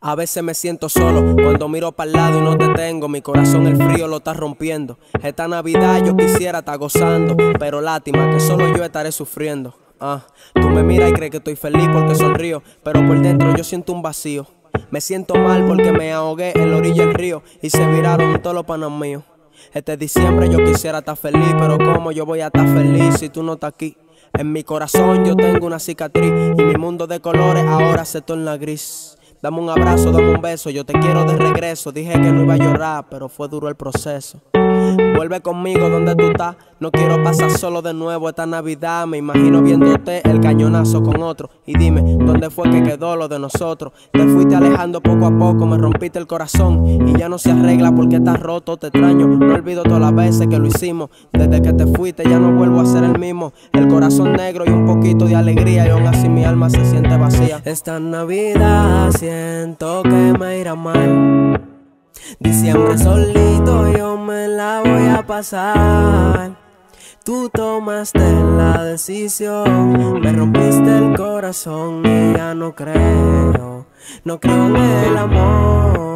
A veces me siento solo cuando miro para el lado y no te tengo. Mi corazón el frío lo está rompiendo. Esta Navidad yo quisiera estar gozando, pero lástima que solo yo estaré sufriendo. Tú me miras y crees que estoy feliz porque sonrío, pero por dentro yo siento un vacío. Me siento mal porque me ahogué en la orilla del río y se viraron todos los panas míos. Este diciembre yo quisiera estar feliz, pero ¿cómo yo voy a estar feliz si tú no estás aquí? En mi corazón yo tengo una cicatriz y mi mundo de colores ahora se torna gris. Dame un abrazo, dame un beso, yo te quiero de regreso. Dije que no iba a llorar, pero fue duro el proceso. Vuelve conmigo donde tú estás, no quiero pasar solo de nuevo esta Navidad. Me imagino viéndote el cañonazo con otro. Y dime, ¿dónde fue que quedó lo de nosotros? Te fuiste alejando poco a poco, me rompiste el corazón y ya no se arregla porque estás roto, te extraño. No olvido todas las veces que lo hicimos. Desde que te fuiste ya no vuelvo a ser el mismo. El corazón negro y un poquito de alegría, y aún así mi alma se siente vacía. Esta Navidad siento que me irá mal. Diciembre solito yo me la voy a pasar. Tú tomaste la decisión, me rompiste el corazón y ya no creo en el amor.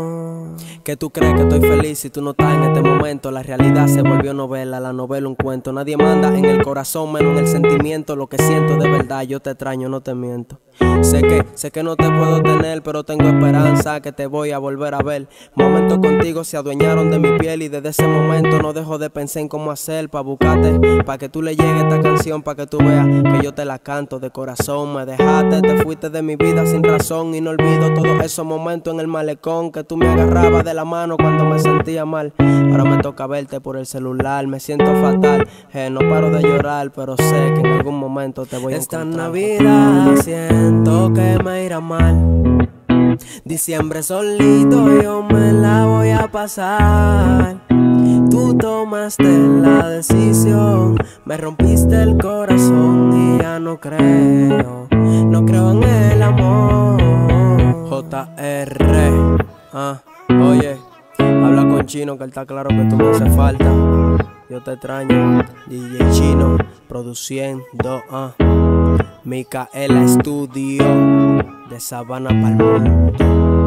Que tú crees que estoy feliz si tú no estás en este momento. La realidad se volvió novela, la novela un cuento. Nadie manda en el corazón menos en el sentimiento. Lo que siento de verdad, yo te extraño, no te miento. Sé que no te puedo tener, pero tengo esperanza que te voy a volver a ver. Momentos contigo se adueñaron de mi piel y desde ese momento no dejo de pensar en cómo hacer para buscarte, para que tú le llegues esta canción, para que tú veas que yo te la canto de corazón. Me dejaste, te fuiste de mi vida sin razón y no olvido todos esos momentos en el malecón que tú me agarrabas de la mano cuando me sentía mal. Ahora me toca verte por el celular, me siento fatal, no paro de llorar, pero sé que en algún momento te voy a encontrar. Esta Navidad siento que me irá mal. Diciembre solito yo me la voy a pasar. Tú tomaste la decisión, me rompiste el corazón y ya no creo en el amor. JR, oye, habla con Chino que él está claro que tú me haces falta. Yo te extraño, DJ Chino, produciendo, Micaela Studio, de Sabana pa'l mundo.